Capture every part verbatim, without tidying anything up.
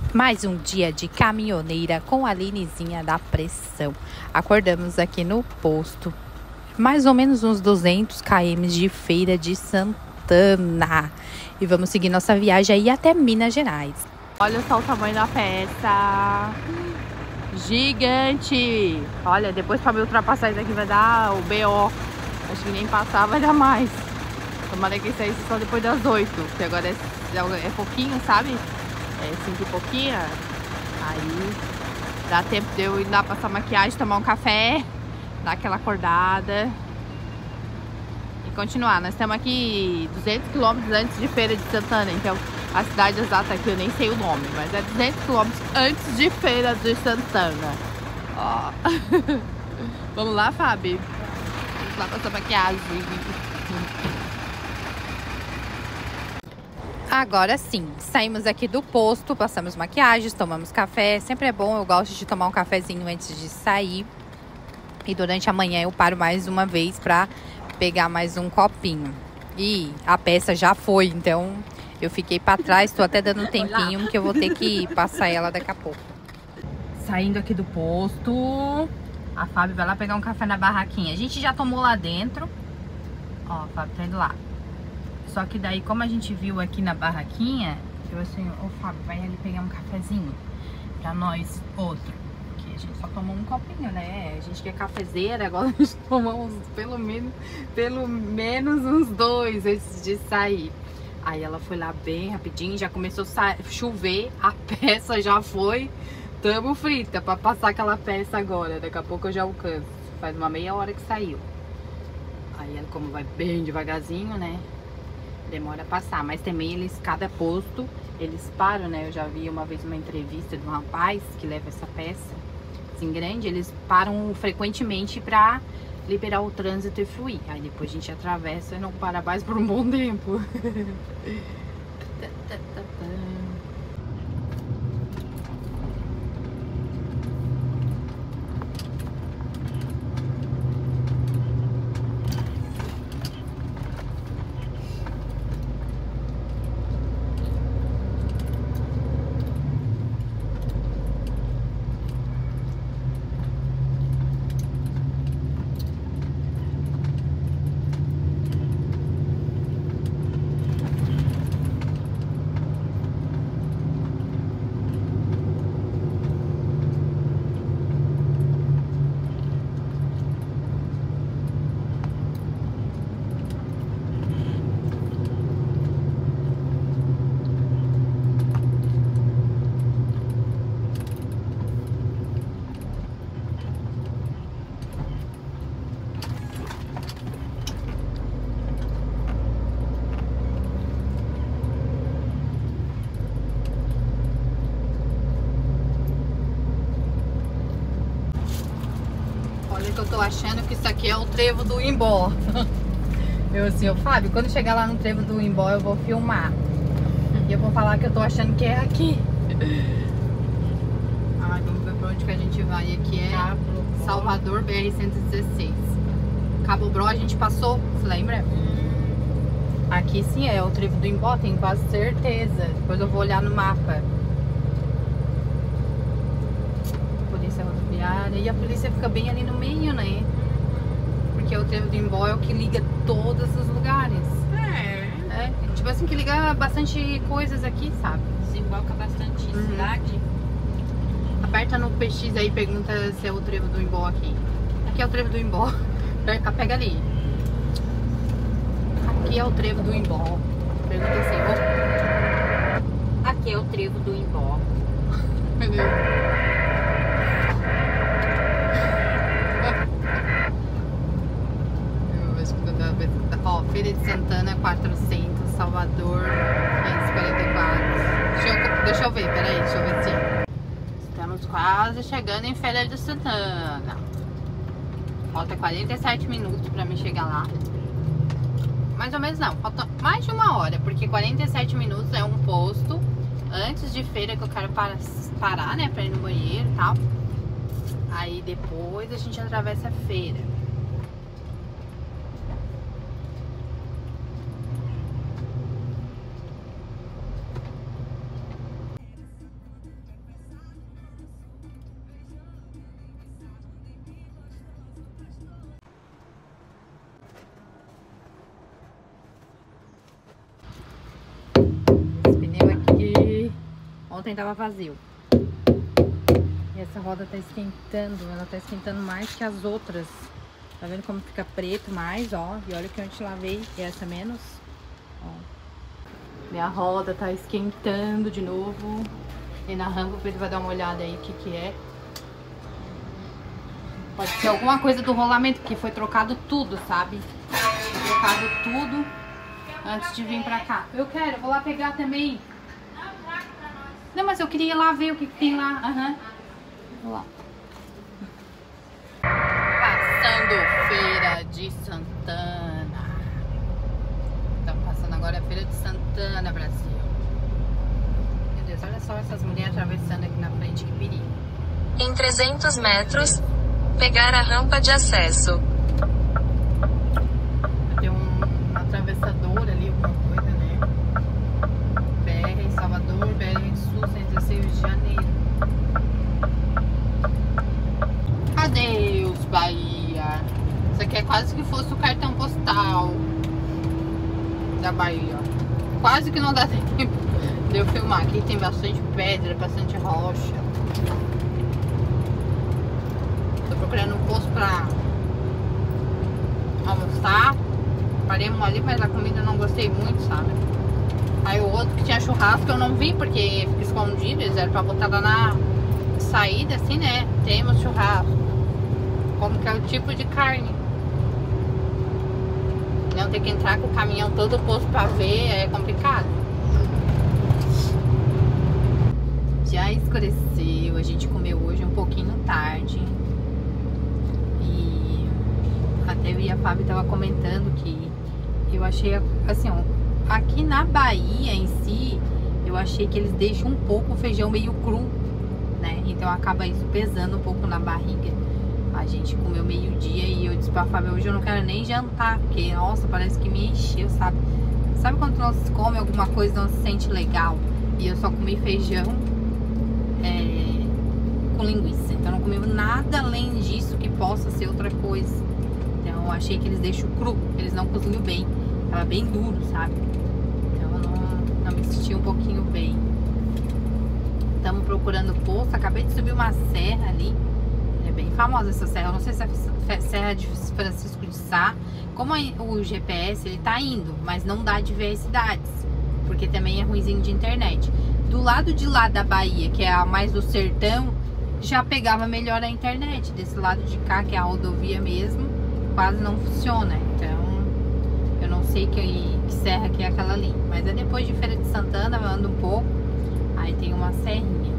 Mais um dia de caminhoneira com a Alinezinha da pressão. Acordamos aqui no posto, mais ou menos uns duzentos quilômetros de Feira de Santana. E vamos seguir nossa viagem aí até Minas Gerais. Olha só o tamanho da peça. Gigante. Olha, depois para me ultrapassar isso aqui vai dar o B O. Acho que nem passar vai dar mais. Tomara que isso aí só depois das oito. Porque agora é, é pouquinho, sabe? É cinco e pouquinho. Aí dá tempo de eu ir lá passar maquiagem, tomar um café, dar aquela acordada e continuar. Nós estamos aqui duzentos quilômetros antes de Feira de Santana. Então a cidade exata aqui eu nem sei o nome, mas é duzentos quilômetros antes de Feira de Santana. Ó. Vamos lá, Fábio? Vamos lá passar maquiagem. Agora sim, saímos aqui do posto, passamos maquiagens, tomamos café. Sempre é bom, eu gosto de tomar um cafezinho antes de sair. E durante a manhã eu paro mais uma vez pra pegar mais um copinho. E a peça já foi, então eu fiquei pra trás, tô até dando um tempinho que eu vou ter que passar ela daqui a pouco. Saindo aqui do posto, a Fábio vai lá pegar um café na barraquinha. A gente já tomou lá dentro. Ó, a Fábio tá indo lá. Só que daí, como a gente viu aqui na barraquinha, eu assim, ô Fábio, vai ali pegar um cafezinho pra nós, outro. Porque a gente só tomou um copinho, né? A gente que é cafezeira, agora a gente tomou uns, pelo menos, pelo menos uns dois antes de sair. Aí ela foi lá bem rapidinho, já começou a chover, a peça já foi. Tamo frita pra passar aquela peça agora. Daqui a pouco eu já alcanço. Faz uma meia hora que saiu. Aí ela, como vai bem devagarzinho, né? Demora a passar, mas também eles, cada posto, eles param, né? Eu já vi uma vez uma entrevista de um rapaz que leva essa peça, assim, grande. Eles param frequentemente pra liberar o trânsito e fluir. Aí depois a gente atravessa e não para mais por um bom tempo. Que eu tô achando que isso aqui é o trevo do Imbó. Eu assim, ô Fábio, quando chegar lá no trevo do Imbó eu vou filmar. E eu vou falar que eu tô achando que é aqui. Ai, vamos ver pra onde que a gente vai. Aqui é Salvador, B R cento e dezesseis. Cabo Bró a gente passou, você lembra? Aqui sim é o trevo do Imbó, tenho quase certeza. Depois eu vou olhar no mapa. E a polícia fica bem ali no meio, né? Porque o trevo do Imbó é o que liga todos os lugares. É. É. Tipo assim, que liga bastante coisas aqui, sabe? Desemboca bastante uhum. cidade. Aperta no P X aí e pergunta se é o trevo do Imbó aqui. Aqui é o trevo do Imbó. Pega ali. Aqui é o trevo do Imbó. Pergunta assim, ó. Aqui é o trevo do Imbó. Entendeu? Ó, Feira de Santana quatrocentos, Salvador quinhentos e quarenta e quatro. Deixa eu, deixa eu ver, peraí, deixa eu ver se... Estamos quase chegando em Feira de Santana. Falta quarenta e sete minutos pra mim chegar lá. Mais ou menos não, falta mais de uma hora, porque quarenta e sete minutos é um posto antes de feira que eu quero para, parar, né, pra ir no banheiro e tal. Aí depois a gente atravessa a feira. Ontem tava vazio. E essa roda tá esquentando, ela tá esquentando mais que as outras. Tá vendo como fica preto mais, ó. E olha que eu te lavei, e essa menos. Ó. Minha roda tá esquentando de novo. E na rampa o Pedro vai dar uma olhada aí o que que é. Pode ser alguma coisa do rolamento, porque foi trocado tudo, sabe? Foi trocado tudo antes de vir pra cá. Eu quero, vou lá pegar também. Não, mas eu queria ir lá ver o que, que tem lá. Aham. Uhum. Vou lá. Passando Feira de Santana. Estamos passando agora a Feira de Santana, Brasil. Meu Deus, olha só essas mulheres atravessando aqui na frente, que perigo. Em trezentos metros, pegar a rampa de acesso. Tem um atravessador ali, alguma coisa, né? B R Salvador, B R Sul, cento e dezesseis de janeiro. Adeus, Bahia. Isso aqui é quase que fosse o cartão postal da Bahia. Quase que não dá tempo de eu filmar. Aqui tem bastante pedra, bastante rocha. Tô procurando um posto pra almoçar. Paremos ali, mas a comida eu não gostei muito, sabe? Aí o outro que tinha churrasco eu não vi, porque fica escondido. Eles eram pra botar lá na saída, assim, né? Temos churrasco. Como que é o tipo de carne. Não ter que entrar com o caminhão todo posto pra ver, é complicado. Já escureceu, a gente comeu hoje um pouquinho tarde. E até eu e a Fábio tava comentando que eu achei, assim, ó, aqui na Bahia em si, eu achei que eles deixam um pouco o feijão meio cru, né? Então acaba isso pesando um pouco na barriga. A gente comeu meio-dia e eu disse pra Fábio, hoje eu não quero nem jantar, porque, nossa, parece que me encheu, sabe? Sabe quando não se come alguma coisa e não se sente legal? E eu só comi feijão é, com linguiça. Então não comi nada além disso que possa ser outra coisa. Então eu achei que eles deixam cru, eles não cozinham bem. Tava bem duro, sabe? Então eu não, não me senti um pouquinho bem. Estamos procurando posto. Acabei de subir uma serra ali. É bem famosa essa serra. Eu não sei se é Serra de Francisco de Sá. Como o G P S, ele tá indo, mas não dá de ver as cidades. Porque também é ruimzinho de internet. Do lado de lá da Bahia, que é a mais do sertão, já pegava melhor a internet. Desse lado de cá, que é a rodovia mesmo, quase não funciona. Então, eu não sei que, que serra que é aquela ali. Mas é depois de Feira de Santana, ando um pouco. Aí tem uma serrinha.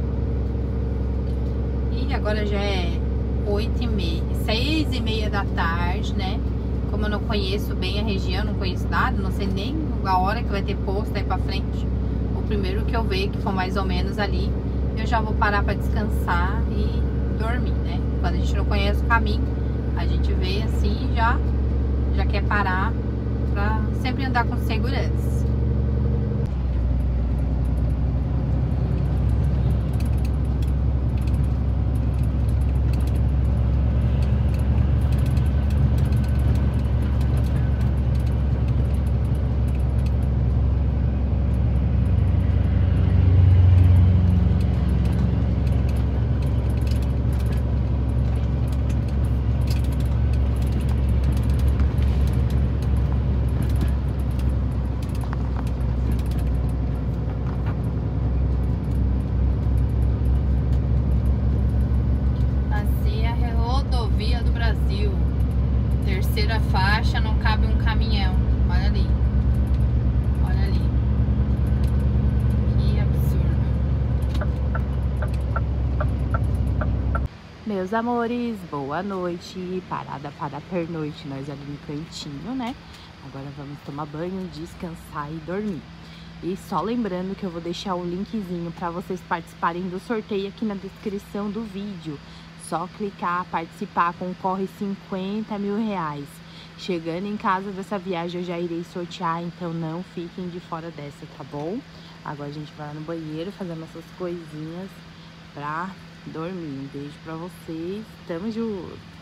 E agora já é oito e meia, seis e meia da tarde, né? Como eu não conheço bem a região, não conheço nada, não sei nem a hora que vai ter posto aí pra frente. O primeiro que eu ver, que for mais ou menos ali, eu já vou parar pra descansar e dormir, né? Quando a gente não conhece o caminho, a gente vê assim e já, já quer parar pra sempre andar com segurança. Terceira faixa, não cabe um caminhão. Olha ali. Olha ali. Que absurdo. Meus amores, boa noite. Parada para a pernoite. Nós ali no cantinho, né? Agora vamos tomar banho, descansar e dormir. E só lembrando que eu vou deixar o linkzinho para vocês participarem do sorteio aqui na descrição do vídeo. Só clicar, participar, concorre cinquenta mil reais. Chegando em casa dessa viagem eu já irei sortear, então não fiquem de fora dessa, tá bom? Agora a gente vai lá no banheiro fazer nossas coisinhas pra dormir. Um beijo pra vocês, tamo junto!